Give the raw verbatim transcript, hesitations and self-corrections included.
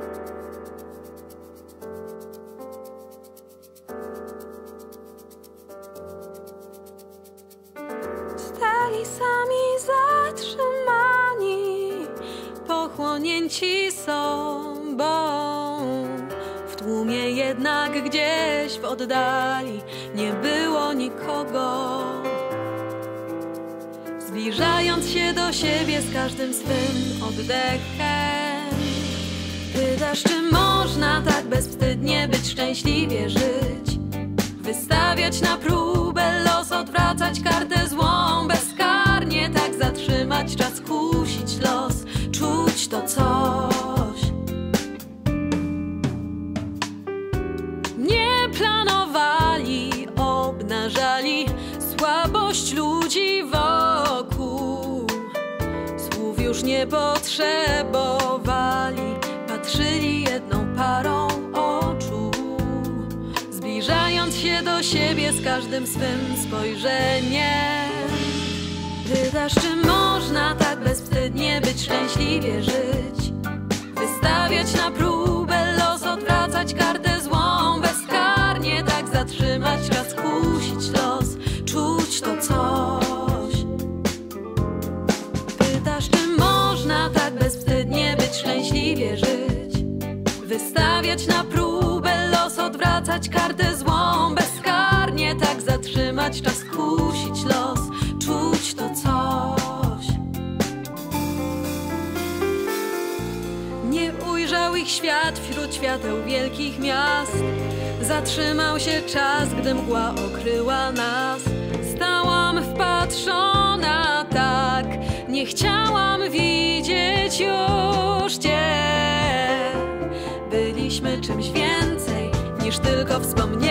Stali sami zatrzymani, pochłonięci sobą. W tłumie jednak gdzieś w oddali nie było nikogo. Zbliżając się do siebie z każdym swym oddechem, pytasz, czy można tak bezwstydnie być, szczęśliwie żyć, wystawiać na próbę los, odwracać kartę złą, bezkarnie tak zatrzymać czas, kusić los, czuć to coś. Nie planowali, obnażali słabość ludzi wokół. Słów już nie potrzebowali, patrzyli jedną parą oczu. Zbliżając się do siebie z każdym swym spojrzeniem, pytasz, czy można tak bezwstydnie być, szczęśliwie żyć, wystawiać na próbę los, odwracać kartę złą, bezkarnie tak zatrzymać czas, kusić los, czuć to coś. Pytasz, czy można tak bezwstydnie być, szczęśliwie żyć, wystawiać na próbę los, odwracać kartę złą, bezkarnie tak zatrzymać czas, kusić los, czuć to coś. Nie ujrzał ich świat wśród świateł wielkich miast. Zatrzymał się czas, gdy mgła okryła nas. Stałam wpatrzona tak, nie chciałam widzieć już Cię. Byliśmy czymś więcej niż tylko wspomnienia.